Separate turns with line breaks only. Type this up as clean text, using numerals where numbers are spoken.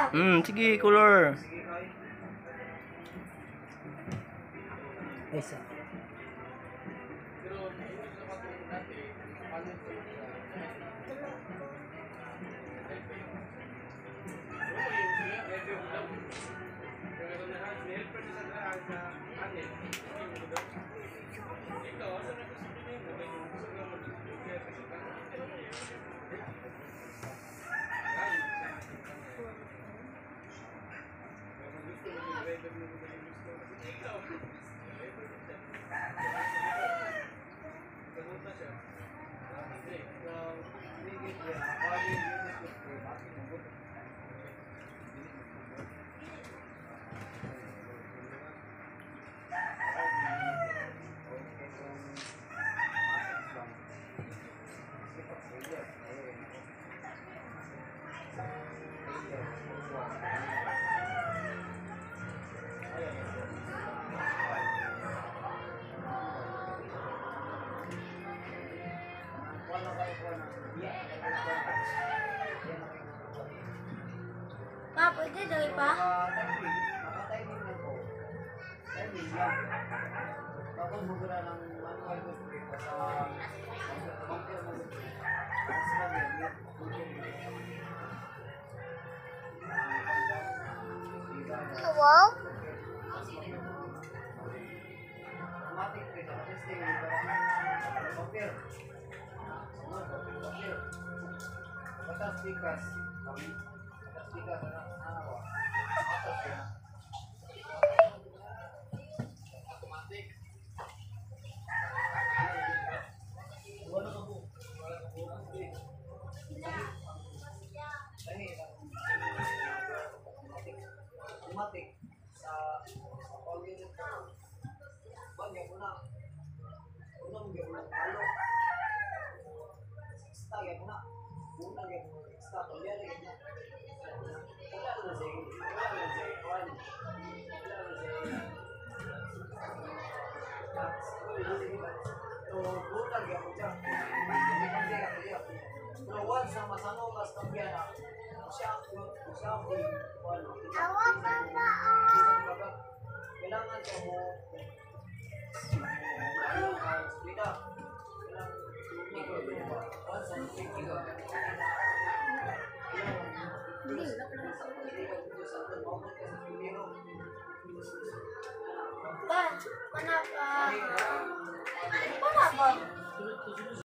Sige, color.
Isa.
Pa, pwede dali pa?
Tapos mugura ng manual ko sa computer mo.
Wow.
Automatic kita testing para computer. Batas tikas. Batas tikas apa? Atas ya. Automatic sa all-in bagay mo na unang gawin mo talo sta gawin mo na unang gawin mo sta to yan wala na sa kwan so unang gawin mo dyan pero once na masano kas kampiyan na siya
Awa pa pa.
kailangan siya mo split up once ang speaking
Pa, mana pa? Ano pa?